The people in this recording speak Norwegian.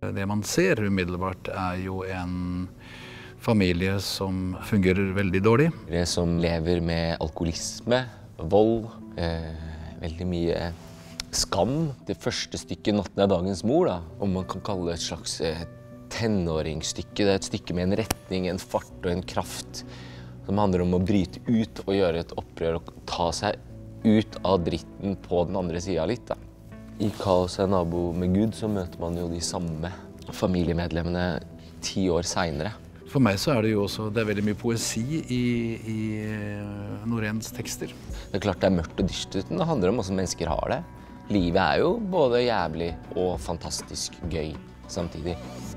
Det man ser umiddelbart jo en familie som fungerer veldig dårlig. Som lever med alkoholisme, vold, veldig mye skam. Det første stykket, 'Natten er dagens mor', da, om man kan kalle det et slags tenåringsstykke. Det et stykke med en retning, en fart og en kraft som handler om å bryte ut og gjøre et opprør og ta seg ut av dritten på den andre siden litt, da. I 'Kaos er nabo med Gud' så møter man jo de samme familiemedlemmene 10 år senere. For meg så det jo også, det veldig mye poesi i Noréns tekster. Det er klart det mørkt og dystert, men det handler om hvordan mennesker har det. Livet jo både jævlig og fantastisk gøy samtidig.